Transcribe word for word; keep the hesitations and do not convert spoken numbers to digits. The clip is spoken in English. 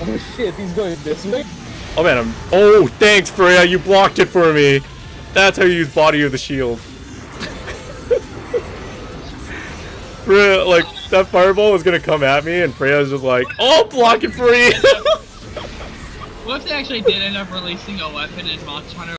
Oh shit, he's going this way. Oh man, I'm. Oh, thanks, Freya. You blocked it for me. That's how you use body of the shield. Freya, like that fireball was gonna come at me, and Freya was just like, "Oh, block it for you." What if they actually did end up releasing a weapon in Monster Hunter